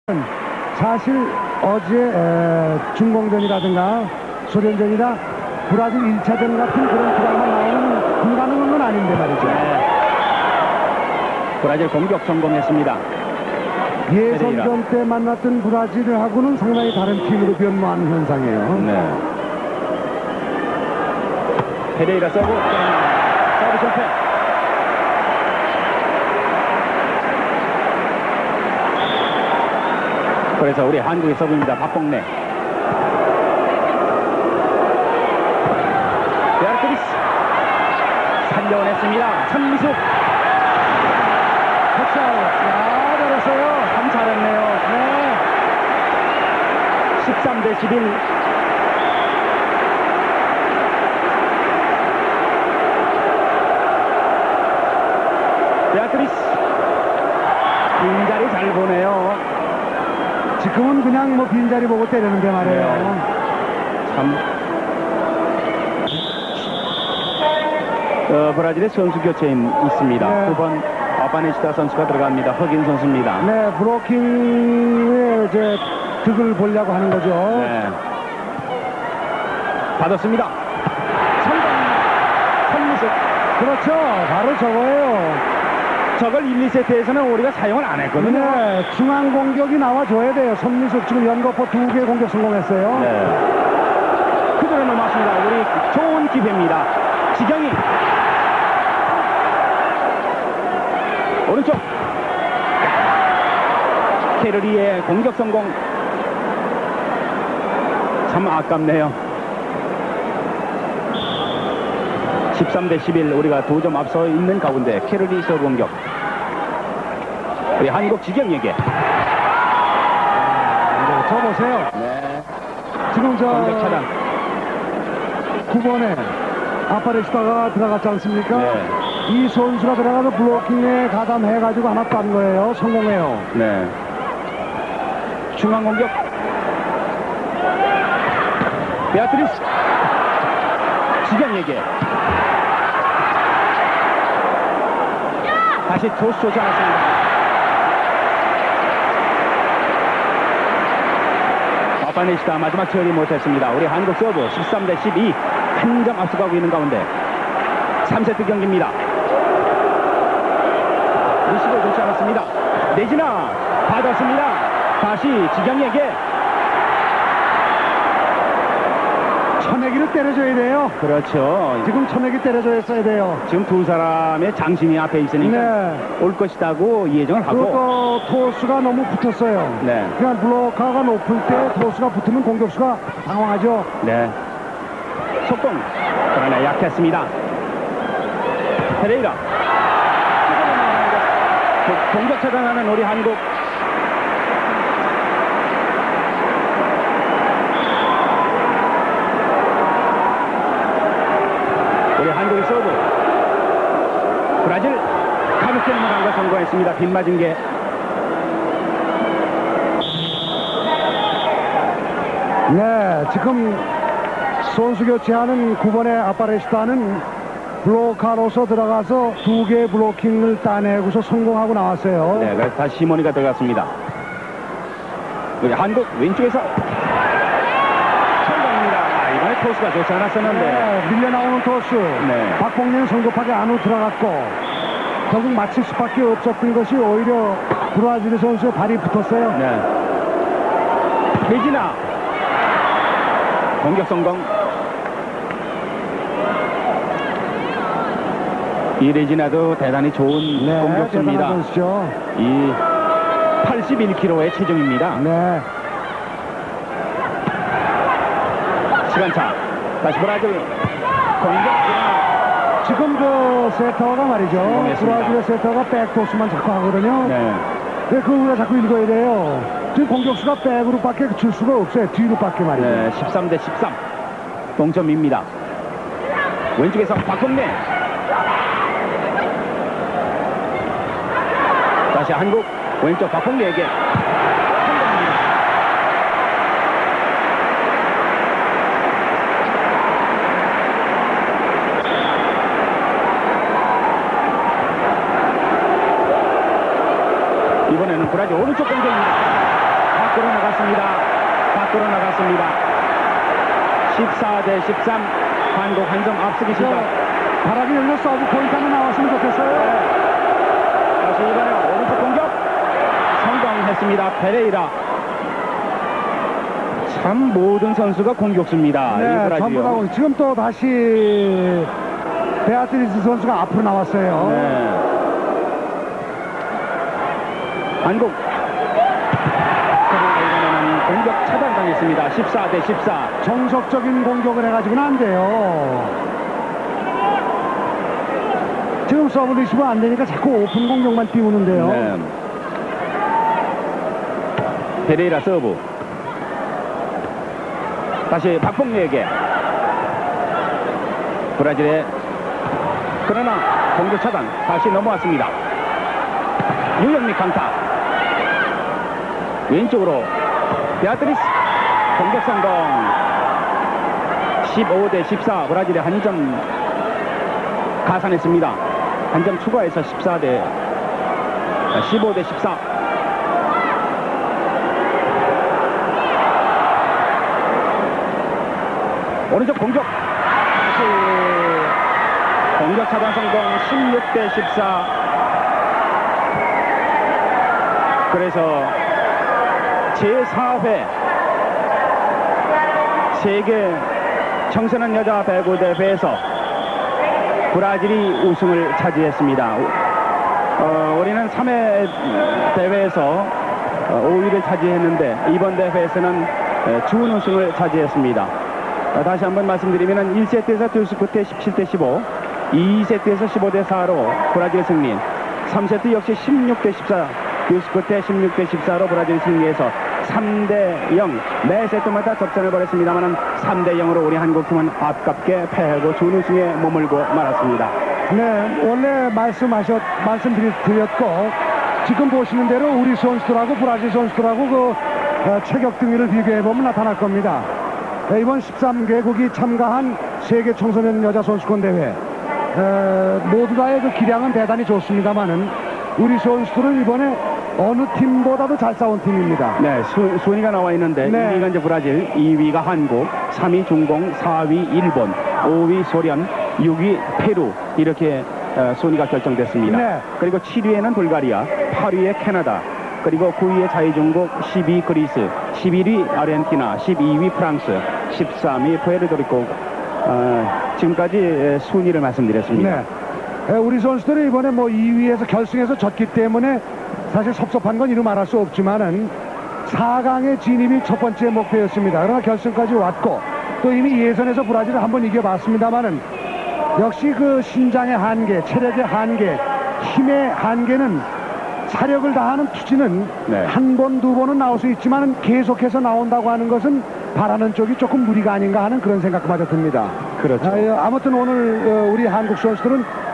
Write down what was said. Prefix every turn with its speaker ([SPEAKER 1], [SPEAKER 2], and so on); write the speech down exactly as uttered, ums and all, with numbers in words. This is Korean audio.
[SPEAKER 1] 사실 어제 중공전이라든가 소련전이나 브라질 일 차전 같은 그런 드라마 나오는 불가능한 건 아닌데 말이죠.
[SPEAKER 2] 네. 브라질 공격 성공했습니다.
[SPEAKER 1] 예선전 때 만났던 브라질하고는 상당히 다른 팀으로 변모하는 현상이에요.
[SPEAKER 2] 네. 페레이라 서브, 서브 실패. 그래서 우리 한국의 서브입니다. 박봉래. 베아트리스 살려냈습니다. 천미숙.
[SPEAKER 1] 터치아웃. 야, 잘했어요.
[SPEAKER 2] 참 잘했네요.
[SPEAKER 1] 네.
[SPEAKER 2] 십삼 대 십일. 베아트리스 빈자리 잘 보네요.
[SPEAKER 1] 지금은 그냥 뭐 빈자리 보고 때리는데 말이에요.
[SPEAKER 2] 네. 참. 어, 브라질의 선수 교체 있습니다.
[SPEAKER 1] 네.
[SPEAKER 2] 두 번 아바네시타 선수가 들어갑니다. 흑인 선수입니다.
[SPEAKER 1] 네, 브로킹에 이제 득을 보려고 하는 거죠.
[SPEAKER 2] 네. 받았습니다. 성공. 선무석.
[SPEAKER 1] 그렇죠. 바로 저거예요.
[SPEAKER 2] 저걸 일, 이 세트에서는 우리가 사용을 안 했거든요.
[SPEAKER 1] 네, 중앙 공격이 나와줘야 돼요. 선미숙 지금 연거포 두 개 공격 성공했어요.
[SPEAKER 2] 네. 그대로 넘어왔습니다. 우리 좋은 기회입니다. 지경이 오른쪽 케르리의 공격 성공. 참 아깝네요. 십삼 대 십일 우리가 두 점 앞서 있는 가운데 케르리 서브 공격. 우리 한국 지경에게.
[SPEAKER 1] 네, 저 보세요.
[SPEAKER 2] 네.
[SPEAKER 1] 지금 저
[SPEAKER 2] 공격 차단.
[SPEAKER 1] 구 번에 아파레시타가 들어갔지 않습니까?
[SPEAKER 2] 네.
[SPEAKER 1] 이 선수가 들어가서 블로킹에 가담해가지고 하나 딴 거예요. 성공해요.
[SPEAKER 2] 네. 중앙 공격. 베아트리스 지경에게. 다시 토스 좋지 않았습니다. 아파네시타 마지막 처리 못했습니다. 우리 한국 서브 십삼 대 십이 한 점 앞서가고 있는 가운데 삼 세트 경기입니다. 리시브 좋지 않았습니다. 내지나 받았습니다. 다시 지경에게.
[SPEAKER 1] 천내기를 때려줘야 돼요.
[SPEAKER 2] 그렇죠.
[SPEAKER 1] 지금 천내기 때려줘야 돼요.
[SPEAKER 2] 지금 두 사람의 장신이 앞에 있으니까
[SPEAKER 1] 네.
[SPEAKER 2] 올 것이라고 예정을 하고.
[SPEAKER 1] 그리고 토스가 너무 붙었어요.
[SPEAKER 2] 네.
[SPEAKER 1] 그냥 블로커가 높을 때 토스가 붙으면 공격수가 당황하죠.
[SPEAKER 2] 네. 속공. 그러나 약했습니다. 페레이라. 공격 차단하는 우리 한국. 우리 한국의 서브. 브라질 가볍게 넘어간 거 성공했습니다. 빗맞은 게.
[SPEAKER 1] 네, 지금 선수 교체하는 구 번의 아파레시타는 블로커로서 들어가서 두 개의 블로킹을 따내고서 성공하고 나왔어요.
[SPEAKER 2] 네, 그래서 다시 시모니가 들어갔습니다. 우리 한국 왼쪽에서 성공입니다. 아, 이번에 토스가 좋지 않았었는데.
[SPEAKER 1] 네, 밀려 나오는 토스.
[SPEAKER 2] 네.
[SPEAKER 1] 박봉래는 성급하게 안으로 들어갔고 결국 맞힐 수밖에 없었던 것이 오히려 브라질 선수의 발이 붙었어요.
[SPEAKER 2] 네. 레지나 공격 성공. 이 레지나도 대단히 좋은
[SPEAKER 1] 네,
[SPEAKER 2] 공격수입니다.
[SPEAKER 1] 대단한 선수죠.
[SPEAKER 2] 이 팔십일 킬로그램의 체중입니다.
[SPEAKER 1] 네.
[SPEAKER 2] 시간차. 다시 브라질 공격.
[SPEAKER 1] 지금 그 세터가 말이죠.
[SPEAKER 2] 성공했습니다.
[SPEAKER 1] 브라질의 세터가 백토스만 자꾸 하거든요.
[SPEAKER 2] 네.
[SPEAKER 1] 네, 그거 우리가 자꾸 읽어야 돼요. 지금 공격수가 백으로밖에 줄 수가 없어요. 뒤로밖에 말이죠.
[SPEAKER 2] 네, 십삼 대 십삼 동점입니다. 왼쪽에서 박봉래. 다시 한국 왼쪽 박봉래에게. 이번에는 브라질 오른쪽 공격입니다. 들어갔습니다. 밖으로 나갔습니다. 십사 대 십삼. 한국 한 점 앞서기 시작.
[SPEAKER 1] 바람이 열려 서브 포인트 하나 나왔으면 좋겠어요.
[SPEAKER 2] 다시 이번에 오른쪽 공격 성공했습니다. 페레이라. 참 모든 선수가 공격수입니다.
[SPEAKER 1] 네, 전부 다 공- 지금 또 다시 베아트리스 선수가 앞으로 나왔어요.
[SPEAKER 2] 네. 한국 이번에는 공격 차단당했습니다. 십사 대 십사.
[SPEAKER 1] 정석적인 공격을 해가지고는 안 돼요. 지금 서브 리시브 안 되니까 자꾸 오픈 공격만 띄우는데요.
[SPEAKER 2] 네. 페레이라 서브. 다시 박봉래에게. 브라질의 그러나 공격 차단. 다시 넘어왔습니다. 유영미 강타. 왼쪽으로 베아트리스 공격 성공. 십오 대 십사. 브라질의 한 점 가산했습니다. 한 점 추가해서 십사 대 십오 대 십사. 오른쪽 공격. 다시 공격 차단 성공. 십육 대 십사. 그래서 제사 회 세계 청소년 여자 배구 대회에서 브라질이 우승을 차지했습니다. 어, 우리는 삼 회 대회에서 오 위를 차지했는데 이번 대회에서는 준우승을 차지했습니다. 어, 다시 한번 말씀드리면 일 세트에서 두 끝에 십칠 대 십오, 이 세트에서 십오 대 사로 브라질 승리, 삼 세트 역시 십육 대 십사, 두 끝에 십육 대 십사로 브라질 승리해서 삼 대 영. 매 세트마다 접전을 벌였습니다만 삼 대 영으로 우리 한국팀은 아깝게 패하고 준우승에 머물고 말았습니다.
[SPEAKER 1] 네, 원래 말씀하셨, 말씀드렸고, 지금 보시는 대로 우리 선수들하고 브라질 선수들하고 그 어, 체격 등위를 비교해보면 나타날 겁니다. 네, 이번 십삼 개국이 참가한 세계 청소년 여자 선수권 대회, 어, 모두 다의 그 기량은 대단히 좋습니다만은 우리 선수들은 이번에 어느 팀보다도 잘 싸운 팀입니다.
[SPEAKER 2] 네, 수, 순위가 나와 있는데
[SPEAKER 1] 네.
[SPEAKER 2] 일 위가 이제 브라질, 이 위가 한국, 삼 위 중공, 사 위 일본, 오 위 소련, 육 위 페루 이렇게 어, 순위가 결정됐습니다.
[SPEAKER 1] 네.
[SPEAKER 2] 그리고 칠 위에는 불가리아, 팔 위에 캐나다, 그리고 구 위에 자유중국, 십 위 그리스, 십일 위 아르헨티나, 십이 위 프랑스, 십삼 위 푸에르토리코. 어, 지금까지 순위를 말씀드렸습니다.
[SPEAKER 1] 네. 에, 우리 선수들은 이번에 뭐 이 위에서 결승에서 졌기 때문에 사실 섭섭한 건 이루 말할 수 없지만은 사 강의 진입이 첫 번째 목표였습니다. 그러나 결승까지 왔고 또 이미 예선에서 브라질을 한번 이겨봤습니다만은 역시 그 신장의 한계, 체력의 한계, 힘의 한계는 사력을 다하는 투지는
[SPEAKER 2] 네.
[SPEAKER 1] 한 번, 두 번은 나올 수 있지만 계속해서 나온다고 하는 것은 바라는 쪽이 조금 무리가 아닌가 하는 그런 생각마저 듭니다.
[SPEAKER 2] 그렇죠.
[SPEAKER 1] 아, 아무튼 오늘 우리 한국 선수들은